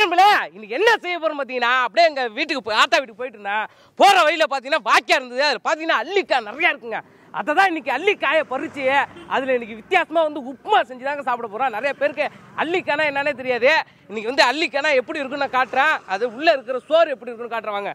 வணக்கம்ல. இன்னைக்கு என்ன செய்ய போறோம் பார்த்தீங்கன்னா, அப்படியே எங்க வீட்டுக்கு ஆத்தா வீட்டுக்கு போயிட்டு இருந்தேன். போற வழியில பார்த்தீங்கன்னா வாய்க்கா இருந்தது. அதில் பார்த்தீங்கன்னா அல்லிக்காய் நிறையா இருக்குங்க. அதை தான் இன்னைக்கு அல்லிக்காயை பறிச்சு அதில் இன்னைக்கு வித்தியாசமாக வந்து உப்புமா செஞ்சு தாங்க சாப்பிட போகிறோம். நிறைய பேருக்கு அல்லிக்கானா என்னன்னே தெரியாது. இன்னைக்கு வந்து அல்லிக்கானா எப்படி இருக்குன்னு நான் காட்டுறேன். அது உள்ளே இருக்கிற சோறு எப்படி இருக்குன்னு காட்டுறவாங்க.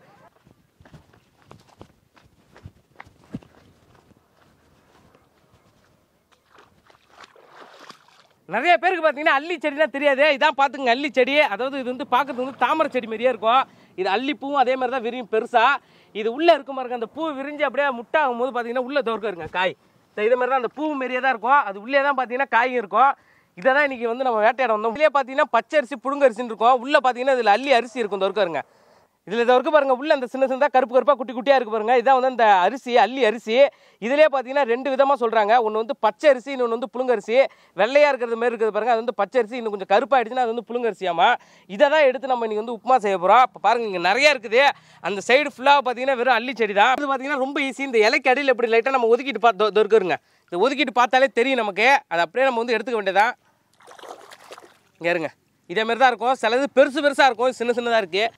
நிறைய பேருக்கு பார்த்தீங்கன்னா அல்லி செடினா தெரியாது. இதான் பார்த்துங்க அல்லி செடி. அதாவது இது வந்து பார்க்கறது வந்து தாமரை செடி மாதிரியே இருக்கும். இது அல்லிப்பூவும் அதே மாதிரி தான் விரியும் பெருசா. இது உள்ள இருக்கும் பாருங்க. அந்த பூ விரிஞ்சு அப்படியே முட்டை ஆகும் போது பார்த்தீங்கன்னா உள்ள தோற்க இருங்க காய். இதே மாதிரி தான் அந்த பூ மாரியே தான் இருக்கும். அது உள்ளே தான் பார்த்தீங்கன்னா காயும் இருக்கும். இதை தான் இன்னைக்கு வந்து நம்ம வேட்டையாட வந்தோம். உள்ளே பார்த்தீங்கன்னா பச்சை அரிசி புழுங்கரிசின்னு இருக்கும். உள்ள பார்த்தீங்கன்னா இதில் அல்லி அரிசி இருக்கும் தோற்க இருங்க. இதில் இதை இருக்கு பாருங்க. உள்ள அந்த சின்ன சின்னதாக கருப்பு கருப்பாக குட்டி குட்டியாக இருக்கு பாருங்க. இதான் வந்து அந்த அரிசி அல்லி அரிசி. இதிலே பார்த்தீங்கன்னா ரெண்டு விதமாக சொல்கிறாங்க. ஒன்று வந்து பச்சை அரிசி, இன்னொன்று வந்து புழுங்கரிசி. வெள்ளையாக இருக்கிறது மாதிரி இருக்குது பாருங்க. அது வந்து பச்சை அரிசி. இன்னும் கொஞ்சம் கருப்பாயிடுச்சுன்னா அது வந்து புழுங்கரிசியாமா. இதை தான் எடுத்து நம்ம இன்னைக்கு வந்து உப்புமா செய்ய போகிறோம். இப்போ பாருங்க இங்கே நிறையா இருக்குது. அந்த சைடு ஃபுல்லாக பார்த்தீங்கன்னா வெறும் அல்லி செடி தான். அது பார்த்தீங்கன்னா ரொம்ப ஈஸி. இந்த இலைக்கு அடியில் எப்படி லைட்டாக நம்ம ஒதுக்கிட்டு இருக்குங்க. இதை ஒதுக்கிட்டு பார்த்தாலே தெரியும் நமக்கு. அதை அப்படியே நம்ம வந்து எடுத்துக்க வேண்டியதான். இங்கே இருங்க. இதேமாரி தான் இருக்கும். சிலது பெருசு பெருசாக இருக்கும், சின்ன சின்னதாக இருக்குது.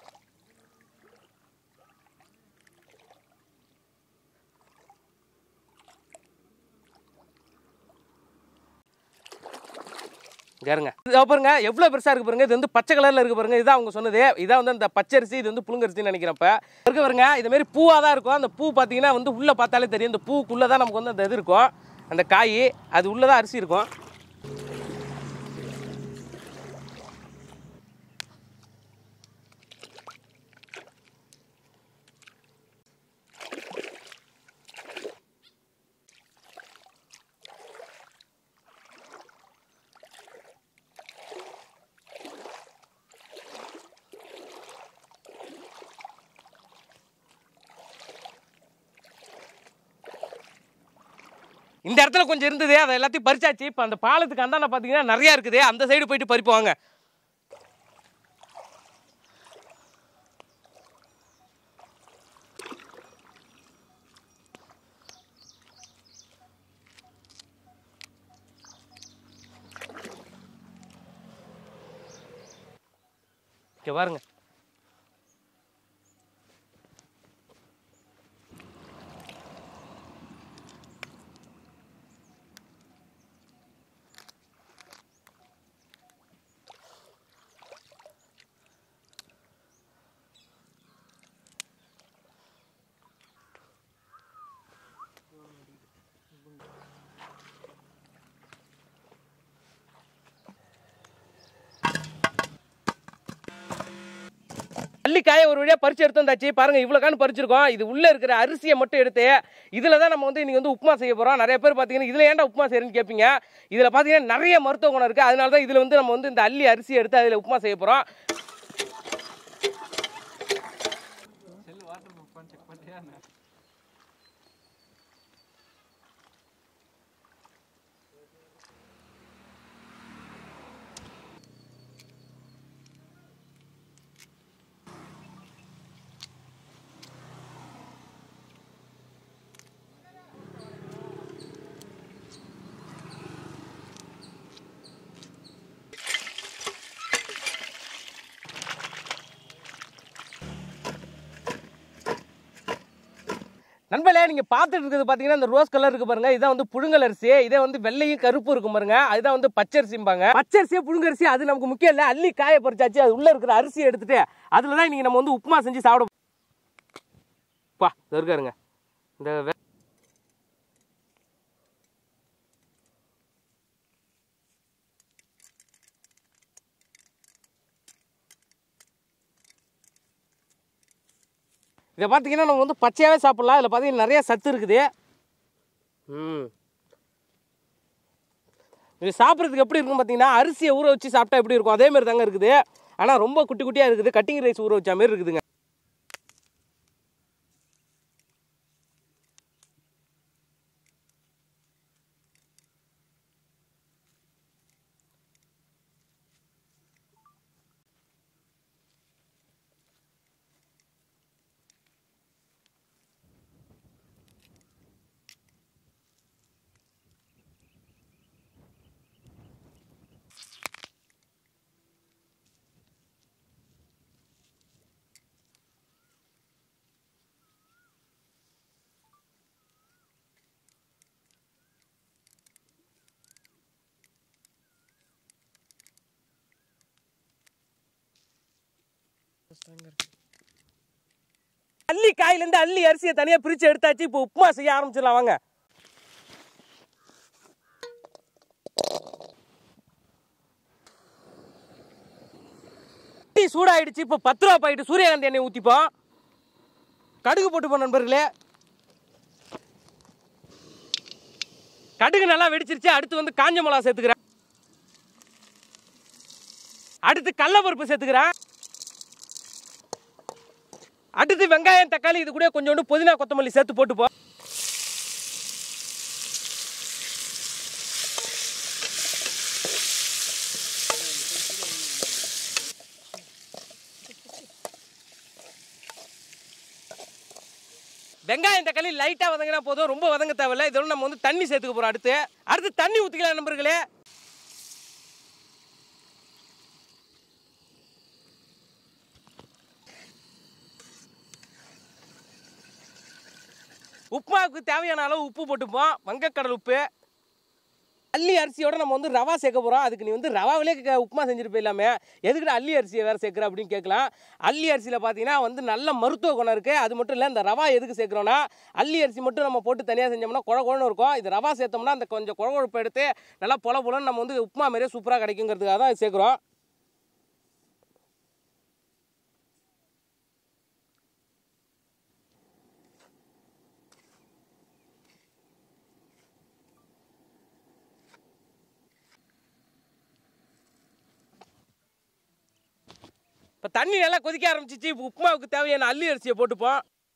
பாருங்க பாருங்க எவ்வளோ பெருசாக இருக்கு பாருங்க. இது வந்து பச்சை கலரில் இருக்கு பாருங்க. இதுதான் அவங்க சொன்னது. இதான் வந்து அந்த பச்சரிசி. இது வந்து புழுங்கரிசின்னு நினைக்கிறப்ப இருக்கு பாருங்க. இதுமாரி பூவாக தான் இருக்கும். அந்த பூ பார்த்தீங்கன்னா வந்து உள்ளே பார்த்தாலே தெரியும். இந்த பூக்குள்ளே தான் நமக்கு வந்து அந்த இது இருக்கும், அந்த காய். அது உள்ளே தான் அரிசி இருக்கும். இந்த இடத்துல கொஞ்சம் இருந்தது. அதை எல்லாத்தையும் பறிச்சாச்சு. இப்போ அந்த பாலத்துக்கு அந்தாண்ட பார்த்தீங்கன்னா நிறையா இருக்குது. அந்த சைடு போயிட்டு பறிப்போங்க. இங்கே பாருங்க. அல்லிக்காயை ஒரு வழியாக பறிச்சு எடுத்து வந்தாச்சு. பாருங்க இவ்வளோ கான் பறிச்சிருக்கோம். இது உள்ளே இருக்கிற அரிசியை மட்டும் எடுத்து இதில் தான் நம்ம வந்து இன்னைக்கு வந்து உப்புமா செய்ய போகிறோம். நிறைய பேர் பார்த்தீங்கன்னா இதில் ஏன்டா உப்புமா செய்யறேன்னு கேட்பீங்க. இதில் பார்த்தீங்கன்னா நிறைய மருத்துவ குணம் இருக்குது. அதனால தான் இதில் வந்து நம்ம வந்து இந்த அல்லி அரிசியை எடுத்து அதில் உப்புமா செய்ய போகிறோம். நண்பர்களே, நீங்கள் பார்த்துட்டு இருக்கிறது பார்த்தீங்கன்னா இந்த ரோஸ் கலர் இருக்கு பாருங்க. இதான் வந்து புழுங்கல் அரிசி. இதே வந்து வெள்ளையும் கருப்பு இருக்கும் பாருங்க. அதுதான் வந்து பச்சரிசிம்பாங்க. பச்சரிசியே புழுங்கரிசி அது நமக்கு முக்கியம் இல்லை. அல்லி காய பறிச்சாச்சு. அது உள்ள இருக்கிற அரிசியை எடுத்துட்டு அதில் தான் இன்னைக்கு நம்ம வந்து உப்புமா செஞ்சு சாப்பிட இருக்காருங்க. இந்த இதை பார்த்தீங்கன்னா நம்ம வந்து பச்சையாகவே சாப்பிட்லாம். இதில் பார்த்தீங்கன்னா நிறைய சத்து இருக்குது. இது சாப்பிட்றதுக்கு எப்படி இருக்குன்னு பார்த்தீங்கன்னா அரிசியை ஊற வச்சு சாப்பிட்டா எப்படி இருக்கும் அதேமாரி தாங்க இருக்குது. ஆனால் ரொம்ப குட்டி குட்டியாக இருக்குது. கட்டிங் ரைஸ் ஊற வச்ச மாதிரி இருக்குதுங்க. அள்ளி காயிலேருந்து அள்ளி அரிசியை தனியாக பிரித்து எடுத்தாச்சு. இப்போ உப்புமா செய்ய ஆரம்பிச்சிடலாம் வாங்க. சூடாயிடுச்சு. இப்போ 10 ரூபா பாக்கெட் சூரியகாந்தி எண்ணெய் ஊற்றிப்போம். கடுகு போட்டுப்போம் நண்பர்களே. கடுகு நல்லா வெடிச்சிருச்சு. அடுத்து வந்து காஞ்ச மிளகா சேர்த்துக்கிறேன். அடுத்து கடலைப்பருப்பு சேர்த்துக்கிறேன். அடுத்து வெங்காயம் தக்காளி இது கூட கொஞ்சோண்டு புதினா கொத்தமல்லி சேர்த்து போட்டுப்போம். வெங்காயம் தக்காளி லைட்டாக வதங்கினா போதும், ரொம்ப வதங்க தேவையில்லை. இதோட நம்ம வந்து தண்ணி சேர்த்துக்க போகிறோம். அடுத்து தண்ணி ஊற்றிக்கலாம் நண்பர்களே. உப்புமாவுக்கு தேவையான அளவு உப்பு போட்டுப்போம். வங்கக்கடல் உப்பு. அள்ளி அரிசியோட நம்ம வந்து ரவா சேர்க்க போகிறோம். அதுக்கு நீ வந்து ரவாவிலே உப்புமா செஞ்சுட்டு போயிடலாமே, எதுக்கிட்ட அள்ளி அரிசியை வேறு சேர்க்குற அப்படின்னு கேட்கலாம். அள்ளி அரிசியில் பார்த்தீங்கன்னா வந்து நல்ல மருத்துவ குணம் இருக்குது. அது மட்டும் இல்லை, இந்த ரவா எதுக்கு சேர்க்குறோன்னா, அள்ளி அரிசி மட்டும் நம்ம போட்டு தனியாக செஞ்சோம்னா குழன்னு இருக்கும். இது ரவா சேர்த்தோம்னா அந்த கொஞ்சம் குழப்பு எடுத்து நல்லா பொலன்னு நம்ம வந்து உப்புமா மாதிரியே சூப்பராக கிடைக்குங்கிறதுக்காக தான் சேர்க்குறோம். இப்போ தண்ணி நல்லா கொதிக்க ஆரம்பிச்சிச்சு. இப்போ உப்புமாவுக்கு தேவையான அள்ளி அரிசியை போட்டுப்போம்.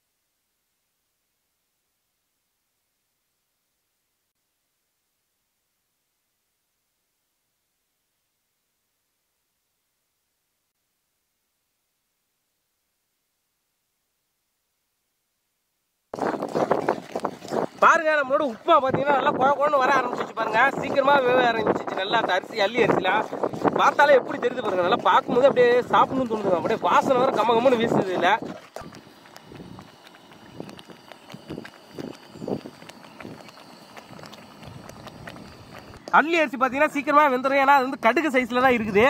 பாருங்க, நம்மளோட உப்புமா பார்த்தீங்கன்னா நல்லா குழன்னு வர ஆரம்பிச்சிச்சு. பாருங்க, சீக்கிரமாக வேக ஆரம்பிச்சிச்சு. நல்லா அந்த அரிசி அள்ளி அரிசிலாம் பார்த்தாலே எப்படி தெரியுது பாருங்க. நல்லா பார்க்கும்போது அப்படியே சாப்பிடணும்னு தோணுதுங்க. அப்படியே வாசனை வர கம்மன்னு வீசுது. இல்லை அள்ளி அரிசி பார்த்தீங்கன்னா சீக்கிரமாக வெந்துடும். ஏன்னா அது வந்து கடுகு சைஸில் தான் இருக்குது.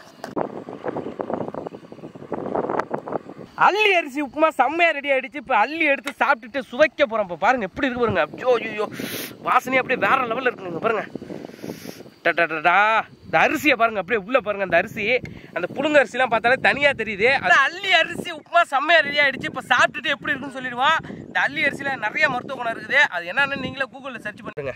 அள்ளி அரிசி உப்புமா செம்மையாக ரெடி ஆகிடுச்சு. இப்போ அள்ளி எடுத்து சாப்பிட்டுட்டு சுவைக்க போகிறோம். இப்போ பாருங்கள் எப்படி இருக்கு பாருங்க. ஐயோ வாசனையே அப்படியே வேற லெவலில் இருக்குங்க. பாருங்க டா இந்த அரிசியை பாருங்க, அப்படியே உள்ள பாருங்க. அந்த அரிசி அந்த புழுங்க அரிசிலாம் பார்த்தாலே தனியாக தெரியுது. அது அள்ளி அரிசி உப்புமா செம்மையாக ரெடி ஆகிடுச்சு. இப்போ சாப்பிட்டுட்டு எப்படி இருக்குன்னு சொல்லிடுவோம். இந்த அள்ளி அரிசியில் நிறைய மருத்துவ குணம் இருக்குது. அது என்னன்னு நீங்களே கூகுளில் சர்ச் பண்ணுங்க.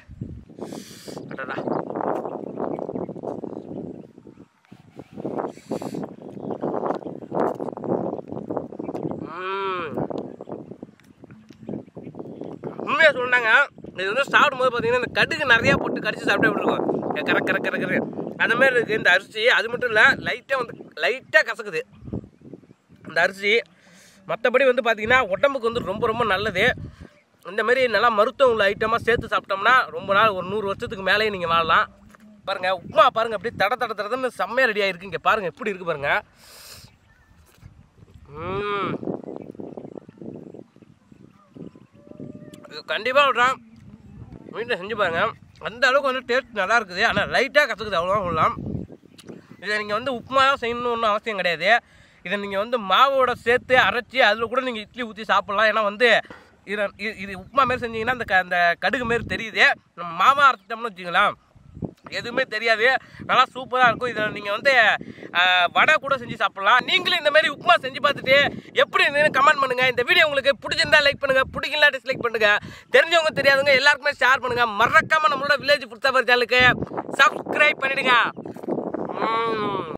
உண்மையாக சொன்னாங்க, இது வந்து சாப்பிடும்போது பார்த்தீங்கன்னா இந்த கடுகு நிறையா போட்டு கடிச்சு சாப்பிட்டே எப்படி இருக்கும், கரை அந்த மாதிரி இருக்குது இந்த அரிசி. அது மட்டும் இல்லை, லைட்டாக கசக்குது இந்த அரிசி. மற்றபடி வந்து பார்த்தீங்கன்னா உடம்புக்கு வந்து ரொம்ப ரொம்ப நல்லது. இந்த மாதிரி நல்லா மருத்துவம் உள்ள ஐட்டமாக சேர்த்து சாப்பிட்டோம்னா ரொம்ப நாள், ஒரு 100 வருஷத்துக்கு மேலேயே நீங்கள் வாழலாம். பாருங்கள் உப்புமா பாருங்கள், அப்படியே தடன்னு செம்மையாக ரெடி ஆகிருக்கு. இங்கே பாருங்கள் எப்படி இருக்குது பாருங்கள். இது கண்டிப்பாக விட்றான், வீட்டில் செஞ்சு பாருங்கள். அந்த அளவுக்கு வந்து டேஸ்ட் நல்லா இருக்குது. ஆனால் லைட்டாக கற்றுக்குது, அவ்வளோதான் சொல்லலாம். இதை நீங்கள் வந்து உப்புமா தான் செய்யணும்னு ஒன்றும் அவசியம் கிடையாது. இதை நீங்கள் வந்து மாவோட சேர்த்து அரைச்சி அதில் கூட நீங்கள் இட்லி ஊற்றி சாப்பிட்லாம். ஏன்னா வந்து இது உப்புமா மாரி செஞ்சிங்கன்னா அந்த கடுகு மாரி தெரியுது. நம்ம மாவாக அரைச்சிட்டோம்னு வச்சுக்கலாம், எதுவுமே தெரியாது, நல்லா சூப்பராக இருக்கும். இதில் நீங்கள் வந்து வடை கூட செஞ்சு சாப்பிட்லாம். நீங்களும் இந்த மாதிரி உப்புமா செஞ்சு பார்த்துட்டு எப்படி இருந்ததுன்னு கமெண்ட் பண்ணுங்கள். இந்த வீடியோ உங்களுக்கு பிடிச்சிருந்தா லைக் பண்ணுங்கள், பிடிக்கல டிஸ்லைக் பண்ணுங்கள். தெரிஞ்சவங்க தெரியாதவங்க எல்லாருக்குமே ஷேர் பண்ணுங்கள். மறக்காமல் நம்மளோட வில்லேஜ் ஃபுட் சஃபர் சேனலுக்கு சப்ஸ்கிரைப் பண்ணிவிடுங்க.